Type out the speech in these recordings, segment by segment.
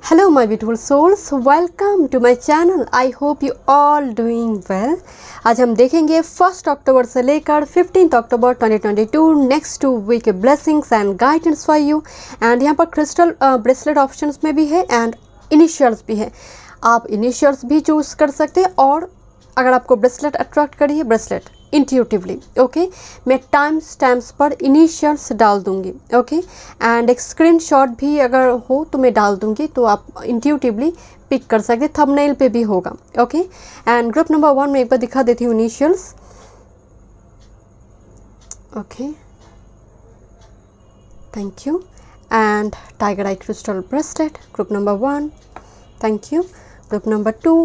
Hello my beautiful souls, welcome to my channel. I hope you all doing well. आज हम देखेंगे 1 अक्टूबर से लेकर 15 October 2022 next 2 week blessings and guidance for you. And यहाँ पर crystal bracelet options में भी है एंड इनिशियल्स भी है। आप इनिशियल्स भी चूज़ कर सकते हैं और अगर आपको ब्रेसलेट अट्रैक्ट करिए ब्रेसलेट इंट्यूटिवली। ओके, मैं टाइम स्टैम्प्स पर इनिशियल्स डाल दूंगी। ओके, एंड एक स्क्रीनशॉट भी अगर हो तो मैं डाल दूंगी, तो आप इंट्यूटिवली पिक कर सकते, थंबनेल पे भी होगा। ओके, एंड ग्रुप नंबर 1 में एक बार दिखा देती हूँ initials. Okay, thank you. And tiger eye crystal bracelet group number 1, thank you. Group number 2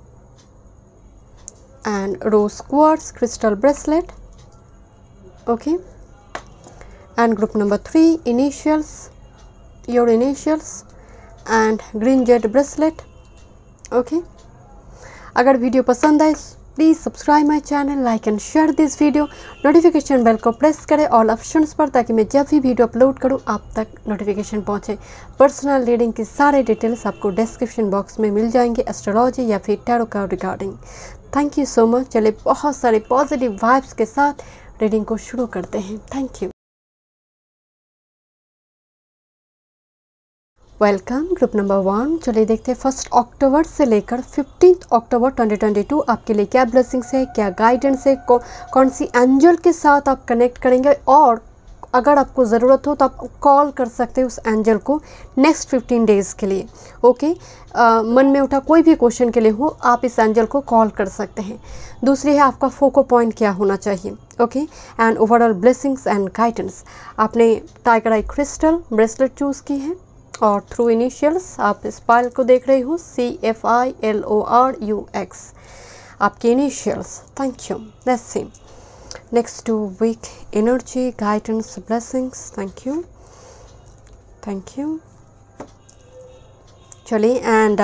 and rose quartz crystal bracelet. Okay, and group number 3 initials, your initials, and green jade bracelet. Okay, अगर video पसंद आए please subscribe my channel, like and share this video. Notification bell को press करें all options पर, ताकि मैं जब भी वीडियो अपलोड करूं आप तक नोटिफिकेशन पहुंचे। पर्सनल रीडिंग की सारे डिटेल्स आपको डिस्क्रिप्शन बॉक्स में मिल जाएंगे, एस्ट्रोलॉजी या फिर tarot card regarding. Thank you so much. चलिए बहुत सारे पॉजिटिव वाइब्स के साथ रीडिंग को शुरू करते हैं। Thank you. Welcome group number 1। चलिए देखते हैं 1 अक्टूबर से लेकर 15 अक्टूबर 2022 आपके लिए क्या ब्लेसिंग्स है, क्या गाइडेंस है, कौन सी एंजल के साथ आप कनेक्ट करेंगे, और अगर आपको ज़रूरत हो तो आप कॉल कर सकते हैं उस एंजल को नेक्स्ट 15 डेज़ के लिए। ओके, मन में उठा कोई भी क्वेश्चन के लिए हो आप इस एंजल को कॉल कर सकते हैं। दूसरी है आपका फोको पॉइंट क्या होना चाहिए। Okay, and overall blessings and guidance. आपने tiger eye crystal bracelet choose की है और थ्रू इनिशियल्स आप इस पायल को देख रहे हो, CFILORUX आपके initials. Thank you. Let's see next 2 week energy guidance blessings. Thank you, thank you. चलिए, and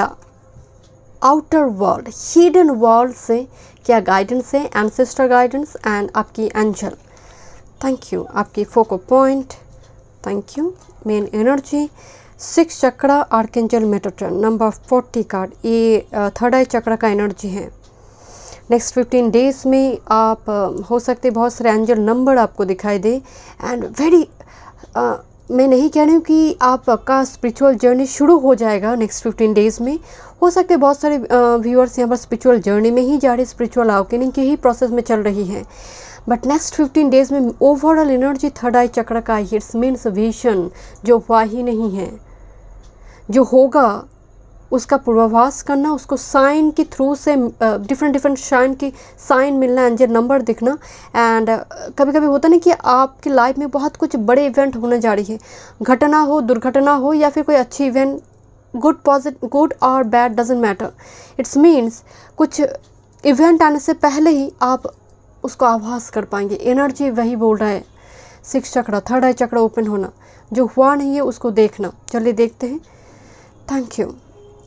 outer world hidden world से क्या गाइडेंस है, एंसेस्टर गाइडेंस एंड आपकी एंजल। Thank you. आपकी focal point, thank you. Main energy 6 chakra archangel Metatron number 40 card, ये third eye chakra का energy है। Next 15 days में आप हो सकते बहुत सारे एंजल नंबर आपको दिखाई दे एंड वेरी मैं नहीं कह रही हूँ कि आपका स्पिरिचुअल जर्नी शुरू हो जाएगा नेक्स्ट 15 डेज़ में। हो सकते बहुत सारे व्यूअर्स यहाँ पर स्पिरिचुअल जर्नी में ही जा रहे, स्पिरिचुअल अवेकनिंग की ही प्रोसेस में चल रही है। बट नेक्स्ट 15 डेज़ में overall energy third eye chakra का है। इट्स मीन्स विजन जो हुआ ही नहीं है, जो होगा उसका पूर्वाभास करना, उसको साइन के थ्रू से डिफरेंट साइन की साइन मिलना, एंजल नंबर दिखना। एंड कभी कभी होता ना कि आपकी लाइफ में बहुत कुछ बड़े इवेंट होने जा रही है, घटना हो, दुर्घटना हो या फिर कोई अच्छी इवेंट, गुड और bad doesn't matter. It's means कुछ इवेंट आने से पहले ही आप उसको आभास कर पाएंगे। एनर्जी वही बोल रहा है, 6 चक्र थर्ड आई चक्र ओपन होना, जो हुआ नहीं है उसको देखना। चलिए देखते हैं। Thank you.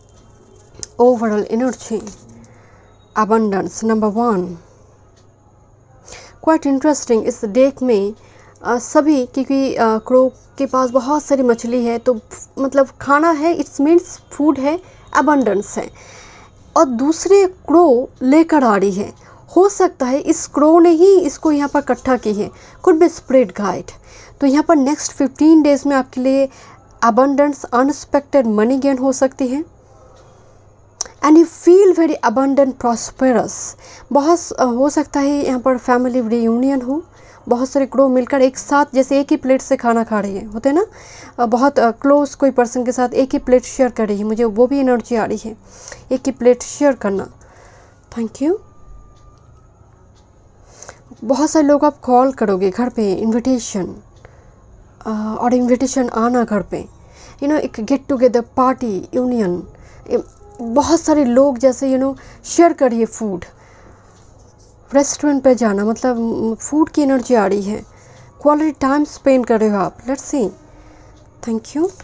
Overall energy abundance number 1 quite interesting. इस डेक में सभी, क्योंकि क्रो के पास बहुत सारी मछली है तो मतलब खाना है, इट्स मीन्स फूड है, अबंडेंस है, और दूसरे क्रो लेकर आ रही है। हो सकता है इस क्रो ने ही इसको यहाँ पर इकट्ठा की है, कुड बी स्प्रेड गाइड। तो यहाँ पर नेक्स्ट 15 डेज़ में आपके लिए अबंडेंस, अनएक्सपेक्टेड मनी गेन हो सकती है and you feel very abundant prosperous. बहुत हो सकता है यहाँ पर फैमिली रियूनियन हो, बहुत सारे क्रो मिलकर एक साथ जैसे एक ही प्लेट से खाना खा रही है, होते हैं ना, बहुत क्लोज कोई पर्सन के साथ एक ही प्लेट शेयर कर रही है। मुझे वो भी एनर्जी आ रही है, एक ही प्लेट शेयर करना। Thank you. बहुत सारे लोग आप कॉल करोगे घर पे, इनविटेशन और इनविटेशन आना घर पे, एक गेट टुगेदर पार्टी यूनियन, बहुत सारे लोग जैसे शेयर करिए फूड, रेस्टोरेंट पे जाना, मतलब फूड की एनर्जी आ रही है, क्वालिटी टाइम स्पेंड कर रहे हो आप। Let's see. Thank you.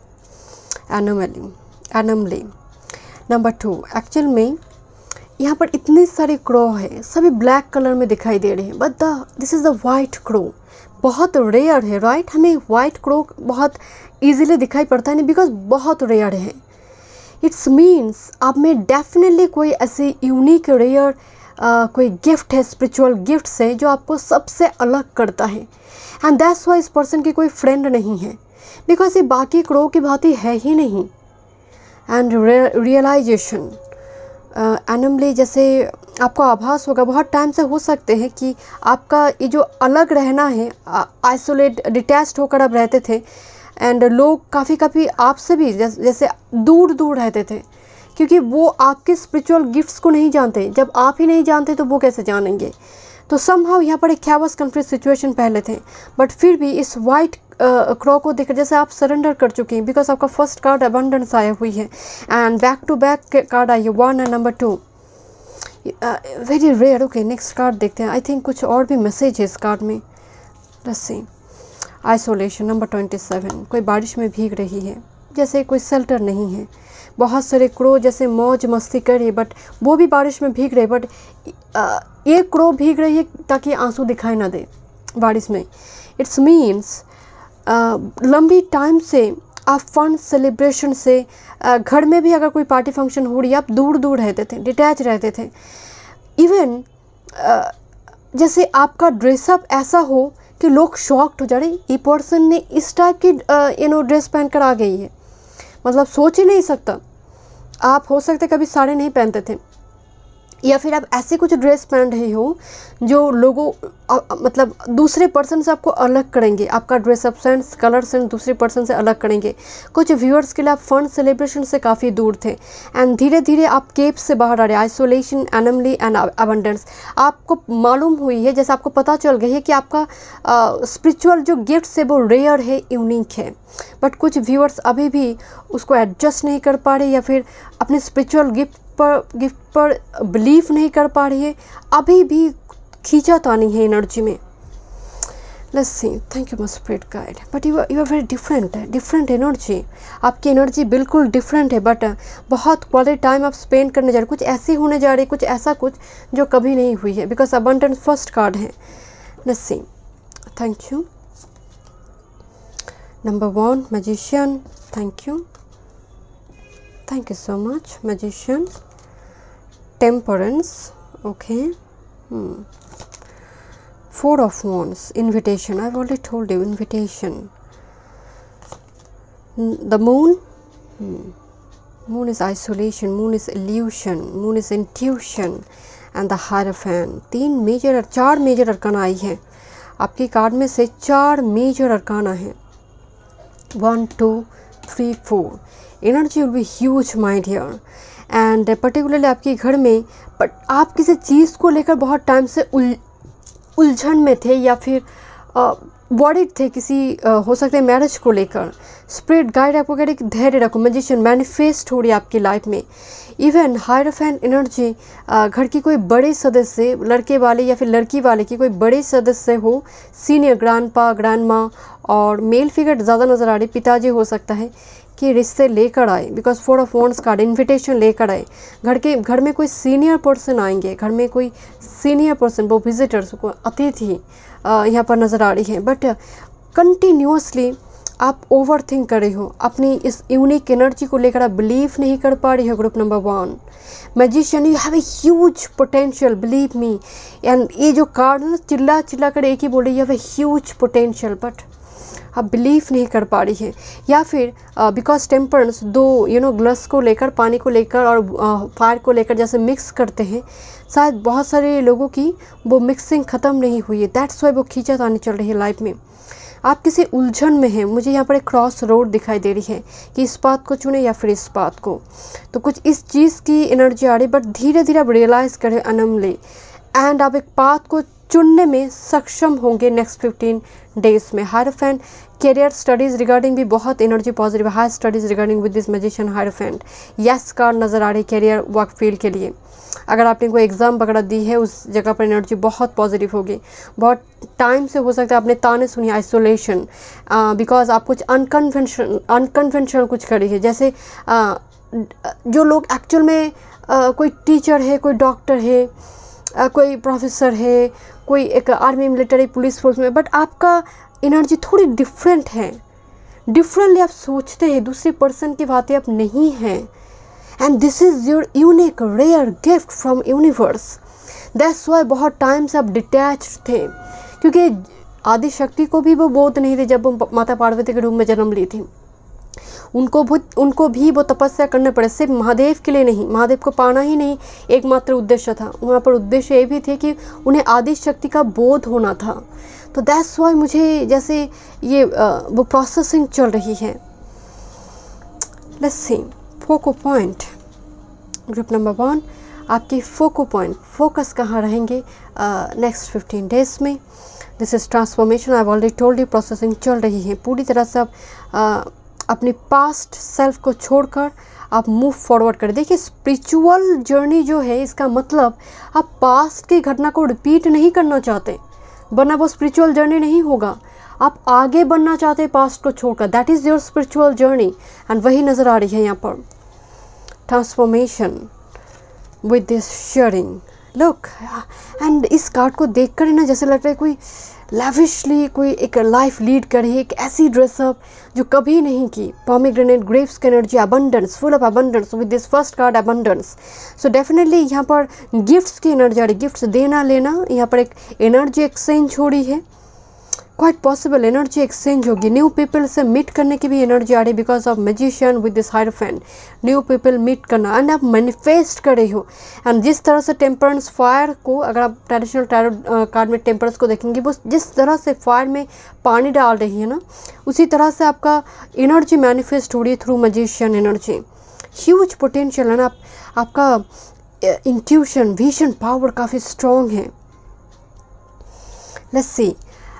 Anomaly number 2। Actual में यहाँ पर इतने सारे क्रो है, सभी ब्लैक कलर में दिखाई दे रहे हैं, but this is the white crow. बहुत रेयर है, राइट। हमें वाइट क्रो बहुत इजीली दिखाई पड़ता है नहीं, बिकॉज बहुत रेयर है। इट्स मीन्स आप में डेफिनेटली कोई ऐसी यूनिक रेयर कोई गिफ्ट है, स्पिरिचुअल गिफ्ट्स है जो आपको सबसे अलग करता है। एंड दैट्स वाई इस पर्सन की कोई फ्रेंड नहीं है, बिकॉज ये बाकी क्रो की भांति है ही नहीं। एंड रियलाइजेशन एनमली, जैसे आपको आभास होगा बहुत टाइम से हो सकते हैं कि आपका ये जो अलग रहना है, आइसोलेट डिटैच्ड होकर आप रहते थे, एंड लोग काफ़ी आपसे भी जैसे दूर दूर रहते थे, क्योंकि वो आपके स्पिरिचुअल गिफ्ट्स को नहीं जानते। जब आप ही नहीं जानते तो वो कैसे जानेंगे। तो समहाउ यहाँ पर एक कैवस कन्फ्यूज सिचुएशन पहले थे, बट फिर भी इस वाइट क्रो को देखकर जैसे आप सरेंडर कर चुके हैं, बिकॉज आपका फर्स्ट कार्ड अबंडेंस आया हुई है and back to back card आई है 1 and number 2, very rare. Okay, next card देखते हैं। आई थिंक कुछ और भी मैसेज है इस कार्ड में। लेट्स सी, आइसोलेशन नंबर 27, कोई बारिश में भीग रही है, जैसे कोई शेल्टर नहीं है। बहुत सारे क्रो जैसे मौज मस्ती कर रही है, बट वो भी बारिश में भीग रहे, बट एक क्रो भीग रही है ताकि आंसू दिखाई ना दे बारिश में। इट्स मीन्स लंबी टाइम से आप फन सेलिब्रेशन से घर में भी अगर कोई पार्टी फंक्शन हो रही है, आप दूर दूर रहते थे, डिटैच रहते थे। इवन जैसे आपका ड्रेसअप ऐसा हो कि लोग शॉक्ड हो जा रहे, ये पर्सन ने इस टाइप की ड्रेस पहन कर आ गई है, मतलब सोच ही नहीं सकता। आप हो सकते कभी साड़ी नहीं पहनते थे, या फिर आप ऐसे कुछ ड्रेस पहन रहे हो जो लोगों मतलब दूसरे पर्सन से आपको अलग करेंगे, आपका ड्रेसअप सेंस, कलर सेंस दूसरे पर्सन से अलग करेंगे। कुछ व्यूअर्स के लिए आप फन सेलिब्रेशन से काफ़ी दूर थे, एंड धीरे धीरे आप केप से बाहर आ रहे। आइसोलेशन, एनमली एंड अबंडेंस आपको मालूम हुई है, जैसे आपको पता चल गई है कि आपका स्पिरिचुअल जो गिफ्ट्स है वो रेयर है, यूनिक है, बट कुछ व्यूअर्स अभी भी उसको एडजस्ट नहीं कर पा रहे, या फिर अपने स्पिरिचुअल गिफ्ट पर बिलीव नहीं कर पा रही है, अभी भी खींचातानी है एनर्जी में। Let's see, thank you my spirit guide, but you are very different energy. आपकी एनर्जी बिल्कुल डिफरेंट है, बट बहुत क्वालिटी टाइम आप स्पेंड करने जा रहे, कुछ ऐसी होने जा रही, कुछ ऐसा कुछ जो कभी नहीं हुई है, बिकॉज अबंडेंस फर्स्ट कार्ड है। Let's see, thank you. Number 1 magician, thank you so much magician। temperance, okay। 4 of wands, invitation, I've already told you, invitation। the moon, moon is isolation, moon is illusion, moon is intuition and the hierophant। 4 major arcana आई है आपकी card में से, 4 major arcana है, 1 2 3 4। Energy will be huge my dear, and particularly आपके घर में, but आप किसी चीज़ को लेकर बहुत टाइम से उलझन में थे, या फिर वॉरिड थे किसी हो सकते हैं मैरिज को लेकर। स्पिरिट गाइड आपको कह रहे कि धैर्य रखो, मैजिशियन मैनिफेस्ट हो रही है आपकी लाइफ में। इवन हायरफेंट एनर्जी, घर की कोई बड़े सदस्य, लड़के वाले या फिर लड़की वाले की कोई बड़े सदस्य हो, सीनियर ग्रैंडपा ग्रैंडमा, और मेल फिगर ज़्यादा नज़र आ रही, पिताजी हो सकता है कि रिश्ते लेकर आए, because 4 of wands card invitation लेकर आए। घर में कोई सीनियर पर्सन आएंगे, घर में कोई सीनियर पर्सन, वो विजिटर्स को अतिथि यहाँ पर नज़र आ रही है, बट कंटिन्यूसली आप ओवर थिंक कर रही हो, अपनी इस यूनिक एनर्जी को लेकर आप बिलीव नहीं कर पा रही हो। Group number 1 magician, you have a huge potential, believe me. And ये जो कार्ड है ना, चिल्ला कर एक ही बोल रही है, you have a huge potential, but आप बिलीव नहीं कर पा रही है। या फिर बिकॉज टेम्परेंस 2 ग्लास को लेकर, पानी को लेकर और फायर को लेकर जैसे मिक्स करते हैं, शायद बहुत सारे लोगों की वो मिक्सिंग ख़त्म नहीं हुई है, दैट्स वाई वो खींचातानी चल रही है लाइफ में। आप किसी उलझन में हैं, मुझे यहाँ पर एक क्रॉस रोड दिखाई दे रही है कि इस बात को चुने या फिर इस बात को, तो कुछ इस चीज़ की एनर्जी आ रही है, बट धीरे धीरे आप रियलाइज़ करें अनमली, एंड आप एक पाथ को चुनने में सक्षम होंगे नेक्स्ट 15 डेज में। हायरफेंट करियर स्टडीज़ रिगार्डिंग भी बहुत एनर्जी पॉजिटिव है, high studies regarding with this magician hierophant. Yes card नज़र आ रही करियर वर्क फील्ड के लिए, अगर आपने कोई एग्ज़ाम वगैरह दी है उस जगह पर एनर्जी बहुत पॉजिटिव होगी। बहुत टाइम से हो सकता है आपने ताने सुनी आइसोलेशन, बिकॉज आप कुछ अनकन्वेंशनल कुछ करी है, जैसे जो लोग एक्चुअल में कोई टीचर है, कोई डॉक्टर है, कोई प्रोफेसर है, कोई एक आर्मी मिलिट्री पुलिस फोर्स में, बट आपका एनर्जी थोड़ी डिफरेंट है, डिफरेंटली आप सोचते हैं, दूसरे पर्सन की बातें आप नहीं हैं, and this is your unique rare gift from universe. That's why बहुत टाइम से आप डिटैच थे, क्योंकि आदि शक्ति को भी वो बोध नहीं थे जब वो माता पार्वती के रूप में जन्म ली थी। उनको भी वो तपस्या करने पड़े, सिर्फ महादेव के लिए नहीं, महादेव को पाना ही नहीं एकमात्र उद्देश्य था, वहाँ पर उद्देश्य ये भी थे कि उन्हें आदि शक्ति का बोध होना था। तो दैट्स वाई मुझे जैसे ये वो प्रोसेसिंग चल रही है। Let's see focal point group number 1, आपकी फोको पॉइंट फोकस कहाँ रहेंगे नेक्स्ट 15 डेज में। This is transformation, I have already told you, processing चल रही है पूरी तरह से। आप अपनी पास्ट सेल्फ को छोड़कर आप मूव फॉरवर्ड करें। देखिए स्पिरिचुअल जर्नी जो है, इसका मतलब आप पास्ट की घटना को रिपीट नहीं करना चाहते, वरना वो स्पिरिचुअल जर्नी नहीं होगा। आप आगे बढ़ना चाहते हैं पास्ट को छोड़कर, that is your spiritual journey, and वही नज़र आ रही है यहाँ पर। Transformation with this sharing look, and इस कार्ड को देखकर ही ना जैसे लग रहा है कोई लैविशली कोई एक लाइफ लीड करे, एक ऐसी ड्रेसअप जो कभी नहीं की। पोमीग्रेनेट ग्रेप्स की energy, abundance, full of abundance with this first card abundance. So definitely यहाँ पर गिफ्ट्स की एनर्जी आ रही, गिफ्ट्स देना लेना, यहाँ पर एक एनर्जी एक्सचेंज हो रही है, क्वाइट पॉसिबल एनर्जी एक्सचेंज होगी। न्यू पीपल से मीट करने की भी एनर्जी आ रही because of magician with this hierophant. New people meet करना एंड आप मैनिफेस्ट कर रही हो। एंड जिस तरह से टेम्परेंस फायर को, अगर आप ट्रेडिशनल टैरो कार्ड में टेम्परेंस को देखेंगे, वो जिस तरह से फायर में पानी डाल रही है ना, उसी तरह से आपका एनर्जी मैनिफेस्ट हो रही है through magician energy. Huge potential है ना, आपका इंट्यूशन विजन पावर काफ़ी स्ट्रॉन्ग है। लेट्स सी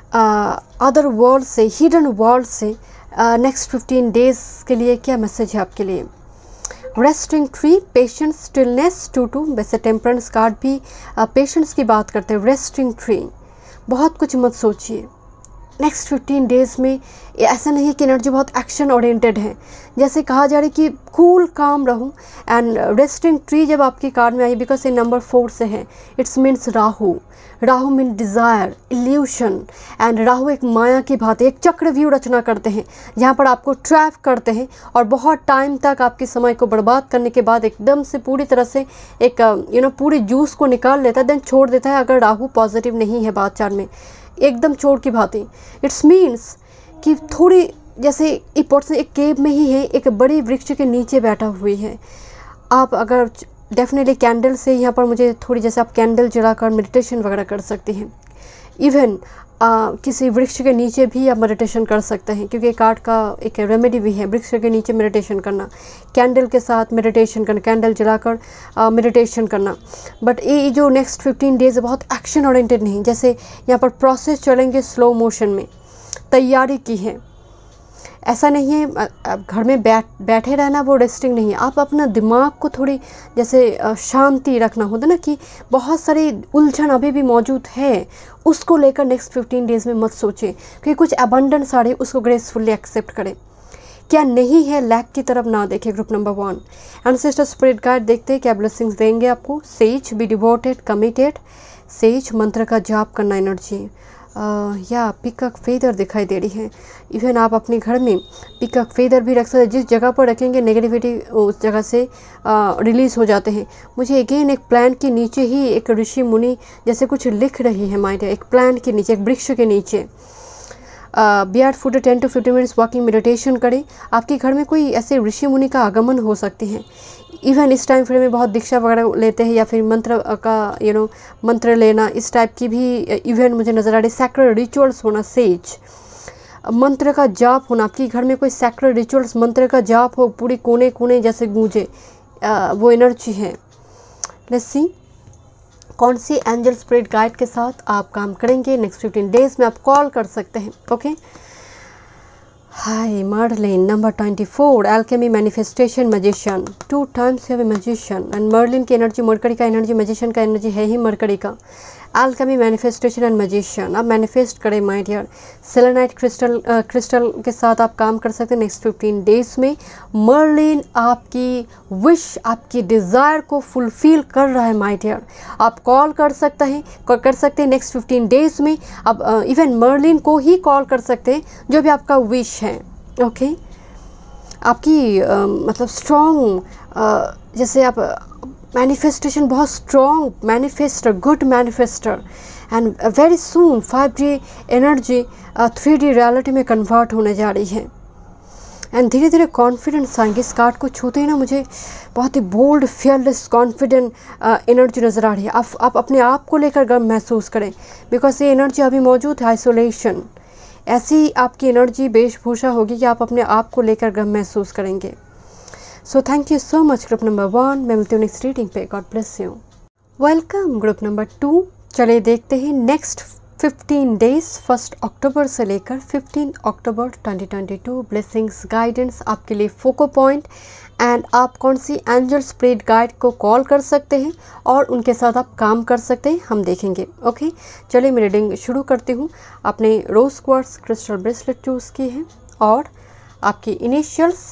अदर वर्ल्ड से, हिडन वर्ल्ड से नेक्स्ट 15 डेज के लिए क्या मैसेज है आपके लिए। रेस्टिंग ट्री, पेशेंस, स्टिलनेस, 2-2, वैसे टेम्परेंस कार्ड भी पेशेंस की बात करते हैं। रेस्टिंग ट्री, बहुत कुछ मत सोचिए नेक्स्ट 15 डेज़ में। ऐसा नहीं है कि एनर्जी बहुत एक्शन ओरिएंटेड है, जैसे कहा जा रहा है कि कूल काम रहूं। एंड रेस्टिंग ट्री जब आपकी कार्ड में आई, बिकॉज ये नंबर 4 से है, it's means Rahu. Rahu mean desire, illusion, and Rahu एक माया की भांति एक चक्रव्यूह रचना करते हैं, जहाँ पर आपको ट्रैप करते हैं और बहुत टाइम तक आपके समय को बर्बाद करने के बाद एकदम से पूरी तरह से एक पूरे जूस को निकाल लेता है, देन छोड़ देता है। अगर राहु पॉजिटिव नहीं है बात चार में, एकदम चोर की भांति। इट्स मीन्स कि थोड़ी जैसे एक पर्सन एक केव में ही है, एक बड़ी वृक्ष के नीचे बैठा हुई है। आप अगर डेफिनेटली कैंडल से, यहाँ पर मुझे थोड़ी जैसे आप कैंडल जलाकर मेडिटेशन वगैरह कर सकती हैं। इवन किसी वृक्ष के नीचे भी आप मेडिटेशन कर सकते हैं, क्योंकि कार्ड का एक रेमेडी भी है वृक्ष के नीचे मेडिटेशन करना, कैंडल के साथ मेडिटेशन करना, कैंडल जलाकर मेडिटेशन करना। बट ये जो नेक्स्ट 15 डेज बहुत एक्शन ओरिएंटेड नहीं, जैसे यहाँ पर प्रोसेस चलेंगे स्लो मोशन में, तैयारी की है। ऐसा नहीं है घर में बैठे रहना, वो रेस्टिंग नहीं है। आप अपना दिमाग को थोड़ी जैसे शांति रखना होता है ना, कि बहुत सारी उलझन अभी भी मौजूद है, उसको लेकर नेक्स्ट 15 डेज़ में मत सोचें, क्योंकि कुछ अबंडेंस आ रही है, उसको ग्रेसफुली एक्सेप्ट करें। क्या नहीं है लैक की तरफ ना देखें। Group number 1 ancestor spirit guide देखते हैं क्या ब्लेसिंग्स देंगे आपको। Sage, be devoted, committed. Sage मंत्र का जाप करना एनर्जी, या पिकक फेदर दिखाई दे रही है। इवन आप अपने घर में पिकक फेदर भी रख सकते हैं, जिस जगह पर रखेंगे नेगेटिविटी उस जगह से रिलीज़ हो जाते हैं। मुझे अगेन एक प्लांट के नीचे ही एक ऋषि मुनि जैसे कुछ लिख रही है माइंड, एक प्लांट के नीचे, एक वृक्ष के नीचे। Barefoot 10 to 15 minutes walking meditation करें। आपके घर में कोई ऐसे ऋषि मुनि का आगमन हो सकते हैं। इवन इस टाइम फ्रेम में बहुत दीक्षा वगैरह लेते हैं, या फिर मंत्र का मंत्र लेना, इस टाइप की भी इवेंट मुझे नज़र आ रही। सैक्रेड रिचुअल्स होना, सेज मंत्र का जाप होना, आपके घर में कोई सैक्रेड रिचुअल्स मंत्र का जाप हो, पूरी कोने कोने जैसे गूंजे, वो एनर्जी है। लेट्स सी कौन सी एंजल स्पिरिट गाइड के साथ आप काम करेंगे नेक्स्ट 15 डेज में। आप कॉल कर सकते हैं। Okay, hi Merlin number 24, alchemy, manifestation, magician. 2 times you have a magician. And Merlin की एनर्जी, मरकरी का एनर्जी, मैजिशियन का एनर्जी है ही मरकरी का। Alchemy, manifestation and magician. आप मैनिफेस्ट करें माय डियर। सेलेनाइट क्रिस्टल के साथ आप काम कर सकते हैं नेक्स्ट 15 डेज में। मर्लिन आपकी विश, आपकी डिज़ायर को फुलफिल कर रहा है माय डियर। आप कॉल कर सकते हैं नेक्स्ट 15 डेज में। अब इवन मर्लिन को ही कॉल कर सकते हैं, जो भी आपका विश है। ओके, आपकी मतलब स्ट्रॉन्ग जैसे आप मैनिफेस्टेशन बहुत strong manifester, good manifester, and very soon 5D energy 3D reality में कन्वर्ट होने जा रही है। एंड धीरे धीरे कॉन्फिडेंस आएंगे। इस कार्ड को छूते ही ना मुझे बहुत ही बोल्ड, फियरलेस, कॉन्फिडेंट एनर्जी नज़र आ रही है। आप अपने आप को लेकर गर्व महसूस करें, बिकॉज ये एनर्जी अभी मौजूद है। आइसोलेशन, ऐसी आपकी एनर्जी वेशभूषा होगी कि आप अपने आप को लेकर गर्व महसूस करेंगे। So thank you so much group number 1। मैं मिलती हूँ नेक्स्ट रीडिंग पे। God bless you. Welcome group number 2। चलिए देखते हैं नेक्स्ट 15 डेज 1 अक्टूबर से लेकर 15 अक्टूबर 2022 ब्लेसिंग्स, गाइडेंस आपके लिए, फोको पॉइंट, एंड आप कौन सी एंजल स्पिरिट गाइड को कॉल कर सकते हैं और उनके साथ आप काम कर सकते हैं, हम देखेंगे। ओके, चलिए मैं रीडिंग शुरू करती हूँ। आपने rose quartz crystal bracelet choose की है और आपकी इनिशियल्स।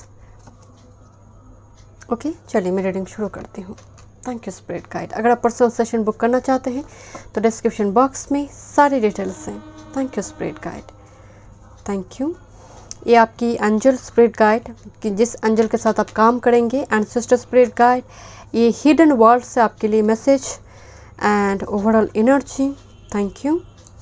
ओके, चलिए मैं रीडिंग शुरू करती हूँ। Thank you spirit guide. अगर आप पर्सनल सेशन बुक करना चाहते हैं तो डिस्क्रिप्शन बॉक्स में सारी डिटेल्स हैं। Thank you spirit guide, thank you. ये आपकी एंजल स्पिरिट गाइड कि जिस एंजल के साथ आप काम करेंगे, एंसेस्टर स्पिरिट गाइड, ये हिडन वर्ल्ड से आपके लिए message and overall energy. Thank you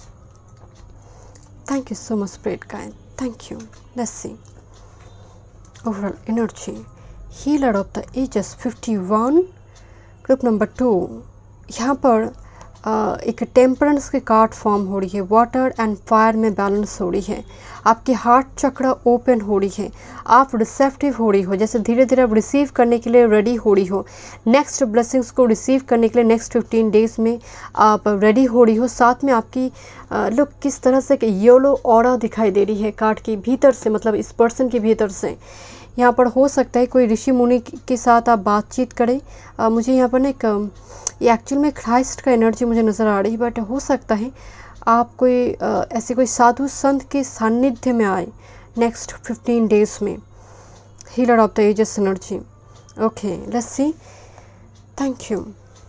so much spirit guide, thank you. Let's see overall energy. Healer of the ages 51 group number 2। यहाँ पर एक टेम्परेंस की कार्ड फॉर्म हो रही है। वाटर एंड फायर में बैलेंस हो रही है। आपकी हार्ट चक्र ओपन हो रही है। आप रिसेप्टिव हो रही हो, जैसे धीरे धीरे आप रिसीव करने के लिए रेडी हो रही हो। नेक्स्ट ब्लेसिंग्स को रिसीव करने के लिए नेक्स्ट 15 डेज़ में आप रेडी हो रही हो। साथ में आपकी लुक किस तरह से कि येलो ऑरा दिखाई दे रही है कार्ड के भीतर से, मतलब इस पर्सन के भीतर से। यहाँ पर हो सकता है कोई ऋषि मुनि के साथ आप बातचीत करें। मुझे यहाँ पर ना एक ये एक्चुअल में क्राइस्ट का एनर्जी मुझे नज़र आ रही है, बट हो सकता है आप कोई ऐसे कोई साधु संत के सानिध्य में आए नेक्स्ट 15 डेज़ में। Healer of the ages energy. Okay, let's see. Thank you.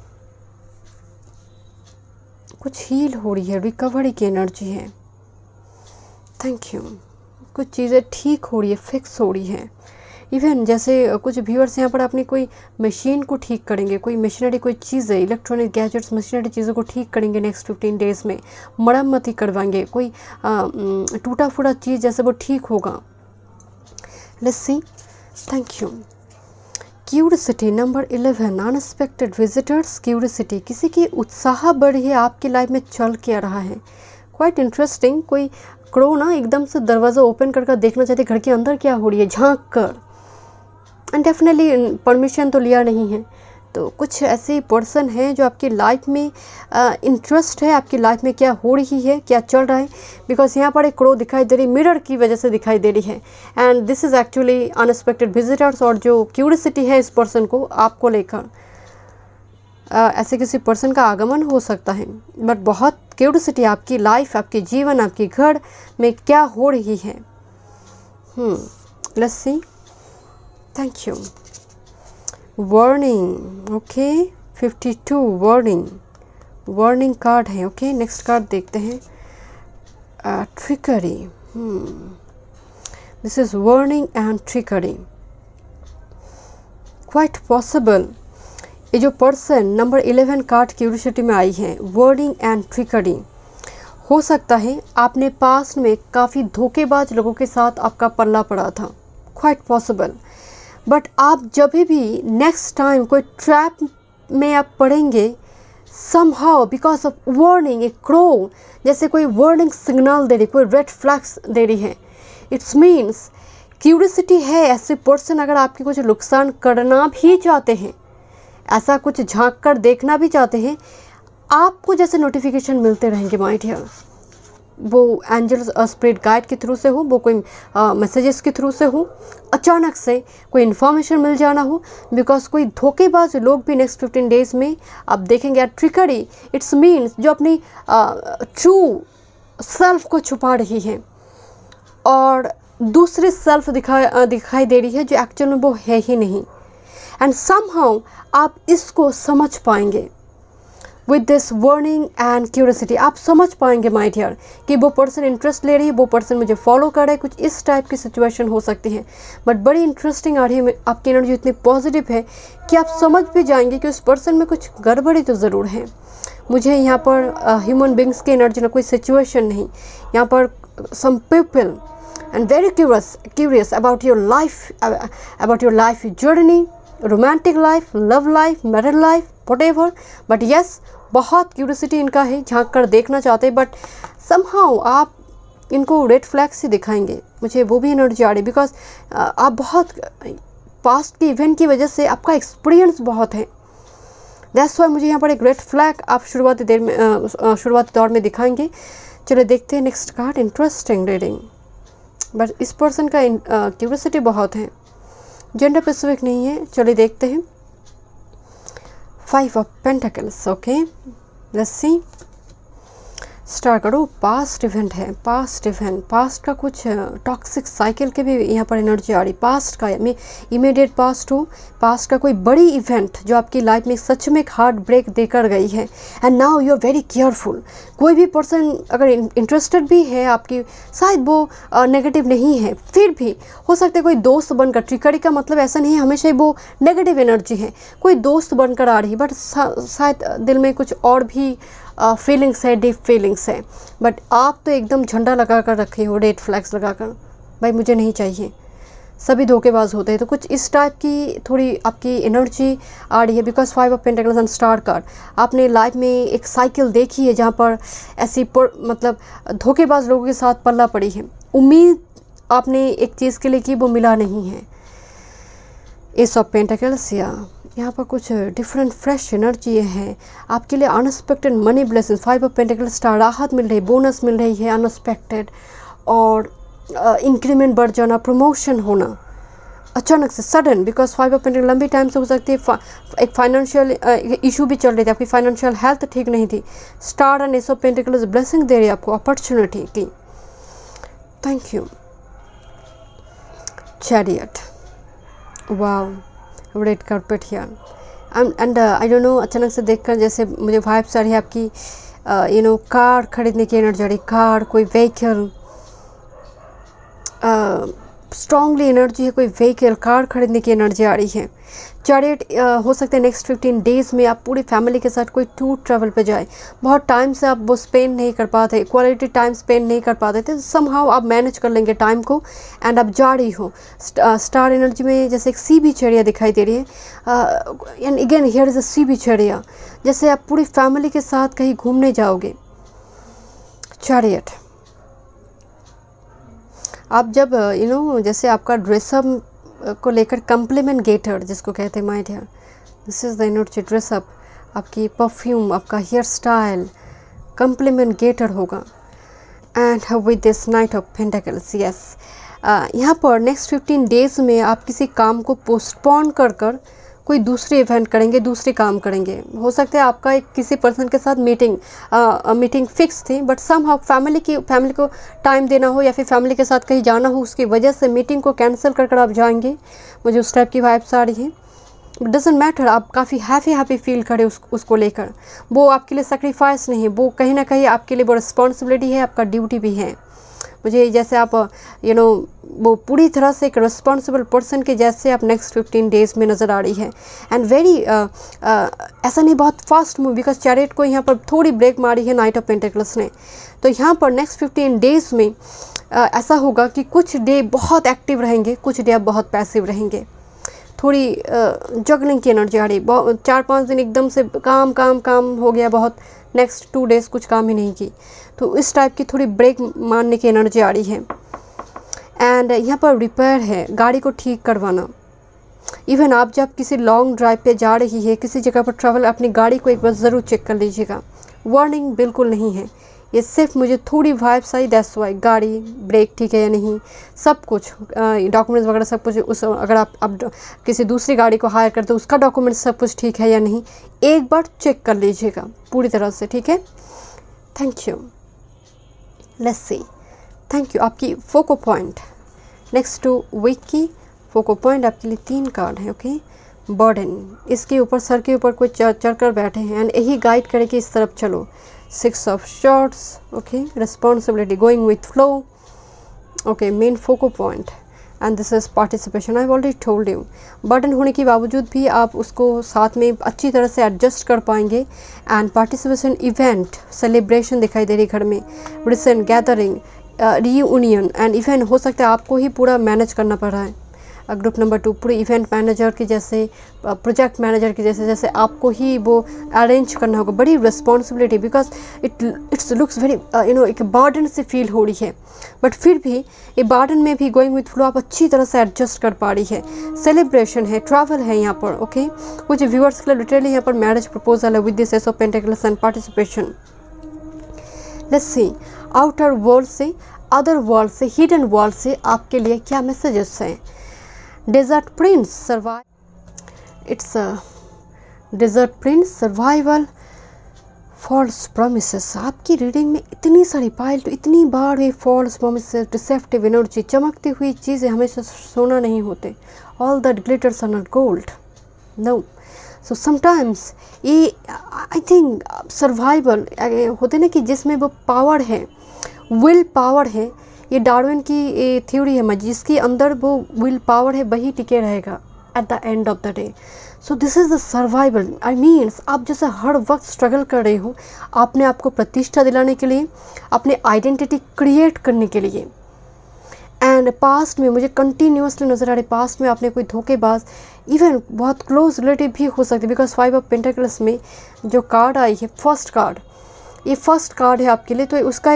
कुछ हील हो रही है, रिकवरी की एनर्जी है। Thank you. कुछ चीज़ें ठीक हो रही है, फिक्स हो रही है। इवन जैसे कुछ व्यूअर्स यहाँ पर अपनी कोई मशीन को ठीक करेंगे, कोई मशीनरी, कोई चीज़ें, इलेक्ट्रॉनिक गैजेट्स, मशीनरी चीज़ों को ठीक करेंगे नेक्स्ट 15 डेज़ में। मरम्मती करवाएंगे, कोई टूटा फूटा चीज़ जैसे वो ठीक होगा। Let's see. Thank you. Curiosity number 11 unexpected visitors. Curiosity, किसी की उत्साह बढ़ी है आपकी लाइफ में, चल के आ रहा है। Quite interesting. कोई क्रो ना एकदम से दरवाज़ा ओपन कर देखना चाहते घर के अंदर क्या हो रही है, झांक कर। एंड डेफिनेटली परमिशन तो लिया नहीं है। तो कुछ ऐसे पर्सन हैं जो आपकी लाइफ में इंटरेस्ट है, आपकी लाइफ में क्या हो रही है, क्या चल रहा है। बिकॉज यहाँ पर एक क्रो दिखाई दे रही, मिरर की वजह से दिखाई दे रही है। And this is actually unexpected visitors. और जो क्यूरियोसिटी है इस पर्सन को आपको लेकर, ऐसे किसी पर्सन का आगमन हो सकता है, बट बहुत क्यूरियोसिटी आपकी लाइफ, आपके जीवन, आपके घर में क्या हो रही है। Let's see. Thank you. Warning. Okay, 52 warning card है। ओके, नेक्स्ट कार्ड देखते हैं। Trickery. This is warning and trickery. Quite possible ये जो पर्सन नंबर 11 कार्ड क्यूरियोसिटी में आई है, वार्निंग एंड ट्रिकरी, हो सकता है आपने पास्ट में काफ़ी धोखेबाज लोगों के साथ आपका पल्ला पड़ा था। Quite possible. बट आप जब भी नेक्स्ट टाइम कोई ट्रैप में आप पड़ेंगे, समहाउ बिकॉज ऑफ वार्निंग, एक क्रो जैसे कोई वार्निंग सिग्नल दे रही, कोई रेड फ्लैग्स दे रही है। इट्स मीन्स क्यूरियोसिटी है। ऐसे पर्सन अगर आपके कुछ नुकसान करना भी चाहते हैं, ऐसा कुछ झांक कर देखना भी चाहते हैं, आपको जैसे नोटिफिकेशन मिलते रहेंगे माय डियर। वो एंजल्स स्पिरिट गाइड के थ्रू से हो, वो कोई मैसेजेस के थ्रू से हो, अचानक से कोई इन्फॉर्मेशन मिल जाना हो। बिकॉज कोई धोखेबाज लोग भी नेक्स्ट 15 डेज़ में आप देखेंगे। ट्रिकरी इट्स मीन्स जो अपनी ट्रू सेल्फ को छुपा रही है और दूसरे सेल्फ दिखाई दे रही है जो एक्चुअल में वो है ही नहीं। एंड समहाउ आप इसको समझ पाएंगे। With this warning and curiosity. आप समझ पाएंगे माय डियर कि वो पर्सन इंटरेस्ट ले रही है, वो पर्सन मुझे फॉलो कर रहा है, कुछ इस टाइप की सिचुएशन हो सकती है। बट बड़ी इंटरेस्टिंग आ रही है, आपकी एनर्जी इतनी पॉजिटिव है कि आप समझ भी जाएंगे कि उस पर्सन में कुछ गड़बड़ी तो ज़रूर है। मुझे यहाँ पर ह्यूमन बींग्स की एनर्जी ना कोई सिचुएशन नहीं, यहाँ पर some people and very curious about your life journey, romantic life, love life, married life, whatever, but yes, बहुत क्यूरियोसिटी इनका है, झांक कर देखना चाहते हैं, बट somehow आप इनको रेड फ्लैग्स ही दिखाएंगे। मुझे वो भी एनर्जी आ रही है बिकॉज आप बहुत पास्ट के इवेंट की वजह से आपका एक्सपीरियंस बहुत है। दैट्स वाई मुझे यहाँ पर एक रेड फ्लैग आप शुरुआती दौर में दिखाएंगे। चलो देखते हैं next card. Interesting reading, but इस पर्सन का क्यूरियोसिटी बहुत है, जेंडर स्पेसिफिक नहीं है। चलिए देखते हैं। 5 of pentacles, okay, let's see. Start करो। पास्ट इवेंट है, पास्ट इवेंट, पास्ट का कुछ टॉक्सिक साइकिल के भी यहाँ पर एनर्जी आ रही। पास्ट का इमीडिएट पास्ट हो, पास्ट का कोई बड़ी इवेंट जो आपकी लाइफ में सच में एक हार्ट ब्रेक देकर गई है, and now you are very careful. कोई भी पर्सन अगर इंटरेस्टेड भी है आपकी, शायद वो नेगेटिव नहीं है, फिर भी हो सकता है कोई दोस्त बनकर, ट्रिकरी का मतलब ऐसा नहीं है हमेशा ही वो नेगेटिव एनर्जी है, कोई दोस्त बनकर आ रही है, बट शायद दिल में कुछ और भी फीलिंग्स है, डीप फीलिंग्स है। बट आप तो एकदम झंडा लगा कर रखे हो, रेड फ्लैग्स लगाकर, भाई मुझे नहीं चाहिए। सभी धोखेबाज होते हैं, तो कुछ इस टाइप की थोड़ी आपकी एनर्जी आ रही है because 5 of pentacles and star card. आपने लाइफ में एक साइकिल देखी है जहाँ पर ऐसी मतलब धोखेबाज लोगों के साथ पल्ला पड़ी है। उम्मीद आपने एक चीज़ के लिए की, वो मिला नहीं है। एस ऑफ पेंटिकल्स, या यहाँ पर कुछ डिफरेंट फ्रेश एनर्जी है आपके लिए। Unexpected money blessing, 5 of pentacles star, राहत मिल रही, बोनस मिल रही है अनएक्सपेक्टेड, और इंक्रीमेंट बढ़ जाना, प्रमोशन होना अचानक से सडन, बिकॉज 5 ऑफ पेंटिकल्स लंबी टाइम से हो सकती है। एक फाइनेंशियल इशू भी चल रही थी, आपकी फाइनेंशियल हेल्थ ठीक नहीं थी। Star and ace of pentacles blessing दे रही है आपको, अपॉर्चुनिटी की। Thank you. Chariot, wow, red carpet here, and I don't know, अचानक से देखकर जैसे मुझे वाइब्स आ रही है आपकी कार खरीदने की एनर्जी आ रही, कार, कोई व्हीकल, स्ट्रांगली एनर्जी है, कोई व्हीकल, कार खरीदने की एनर्जी आ रही है। चैरियट, हो सकता है नेक्स्ट 15 डेज़ में आप पूरी फैमिली के साथ कोई टूर ट्रैवल पे जाए। बहुत टाइम से आप वो स्पेंड नहीं कर पाते, क्वालिटी टाइम स्पेंड नहीं कर पाते थे, समहाउ आप मैनेज कर लेंगे टाइम को, एंड आप जा रही हो। स्टार एनर्जी में जैसे एक सी बीच एरिया दिखाई दे रही है, and again here is a sea beach area, जैसे आप पूरी फैमिली के साथ कहीं घूमने जाओगे। चैरियट, आप जब जैसे आपका ड्रेसअप को लेकर कम्प्लीमेंट गेटर जिसको कहते हैं, my dear, this is the energy. Dress up, आपकी परफ्यूम, आपका हेयर स्टाइल कम्प्लीमेंट गेटर होगा। And with this knight of pentacles, yes, यहाँ पर नेक्स्ट 15 डेज़ में आप किसी काम को पोस्टपोन कर कोई दूसरे इवेंट करेंगे, दूसरे काम करेंगे। हो सकता है आपका एक किसी पर्सन के साथ मीटिंग फिक्स थी, बट समहाउ फैमिली को टाइम देना हो या फिर फैमिली के साथ कहीं जाना हो, उसकी वजह से मीटिंग को कैंसिल कर आप जाएंगे। मुझे उस टाइप की वाइब्स आ रही हैं। बट डजेंट मैटर, आप काफ़ी हैप्पी फील करें उसको लेकर। वो आपके लिए सेक्रीफाइस नहीं है, वो कहीं ना कहीं आपके लिए वो रिस्पॉन्सिबिलिटी है, आपका ड्यूटी भी है। मुझे जैसे आप वो पूरी तरह से एक रिस्पॉन्सिबल पर्सन के जैसे आप नेक्स्ट 15 डेज़ में नज़र आ रही है। एंड वेरी ऐसा नहीं बहुत फास्ट मूव, बिकॉज चैरियट को यहाँ पर थोड़ी ब्रेक मारी है नाइट ऑफ पेंटिकल्स ने। तो यहाँ पर नेक्स्ट 15 डेज़ में ऐसा होगा कि कुछ डे बहुत एक्टिव रहेंगे, कुछ डे आप बहुत पैसिव रहेंगे। थोड़ी जगलिंग की एनर्जी आ रही, 4-5 दिन एकदम से काम हो गया बहुत, नेक्स्ट 2 डेज़ कुछ काम ही नहीं की, तो इस टाइप की थोड़ी ब्रेक मारने की एनर्जी आ रही है। एंड यहाँ पर रिपेयर है, गाड़ी को ठीक करवाना। इवन आप जब किसी लॉन्ग ड्राइव पे जा रही है, किसी जगह पर ट्रैवल, अपनी गाड़ी को एक बार ज़रूर चेक कर लीजिएगा। वार्निंग बिल्कुल नहीं है, ये सिर्फ मुझे थोड़ी वाइब्स आई, दैट्स वाई। गाड़ी ब्रेक ठीक है या नहीं, सब कुछ डॉक्यूमेंट्स वगैरह सब कुछ, उस अगर आप किसी दूसरी गाड़ी को हायर करते हो, उसका डॉक्यूमेंट्स सब कुछ ठीक है या नहीं, एक बार चेक कर लीजिएगा पूरी तरह से, ठीक है। Thank you. Let's see, thank you. आपकी focal point next two week की फोको पॉइंट आपके लिए 3 कार्ड है, ओके। बर्डन, इसके ऊपर सर के ऊपर कोई चढ़ कर बैठे हैं एंड यही गाइड करे कि इस तरफ चलो। 6 of shorts, okay, responsibility, going with flow, okay, main focal point and this is participation. I already told you, burden होने के बावजूद भी आप उसको साथ में अच्छी तरह से एडजस्ट कर पाएंगे। एंड पार्टिसिपेशन, इवेंट, सेलिब्रेशन दिखाई दे रही घर में, recent gathering, reunion and event हो सकता है आपको ही पूरा मैनेज करना पड़ रहा है। ग्रुप नंबर 2 पूरे इवेंट मैनेजर के जैसे, प्रोजेक्ट मैनेजर के जैसे, जैसे आपको ही वो अरेंज करना होगा। बड़ी responsibility, because it's looks very एक बर्डन से फील हो रही है, बट फिर भी ये बर्डन में भी गोइंग विथ फ्लो आप अच्छी तरह से एडजस्ट कर पा रही है। सेलिब्रेशन है, ट्रैवल है यहाँ पर, ओके। कुछ व्यूअर्स के लिए लिटरली यहाँ पर मैरिज प्रपोजल है with this ace of pentacles and participation. Let's see outer world से, अदर वर्ल्ड से, हिडन वर्ल्ड से आपके लिए क्या मैसेजेस हैं। Desert prince, survive, it's a desert prince, survival, false promises. आपकी रीडिंग में इतनी सारी पाइल, तो इतनी बार ये फॉल्स प्रॉमिसेस, डिसेप्टिव एनर्जी, चमकती हुई चीज़ें हमेशा सोना नहीं होते। All that glitters are not gold, no. So sometimes ये आई थिंक सर्वाइवल होते ना कि जिसमें वो पावर है, विल पावर है। ये डार्विन की थ्योरी है, जिसके अंदर वो विल पावर है वही टिके रहेगा at the end of the day. So this is the survival. I means आप जैसे हर वक्त स्ट्रगल कर रहे हो अपने आप को प्रतिष्ठा दिलाने के लिए, अपने आइडेंटिटी क्रिएट करने के लिए। एंड पास्ट में मुझे कंटिन्यूसली नज़र आ रही, पास्ट में आपने कोई धोखेबाज, इवन बहुत क्लोज रिलेटिव भी हो सकते, बिकॉज 5 ऑफ पेंटिकल्स में जो कार्ड आई है, फर्स्ट कार्ड, ये फर्स्ट कार्ड है आपके लिए। तो उसका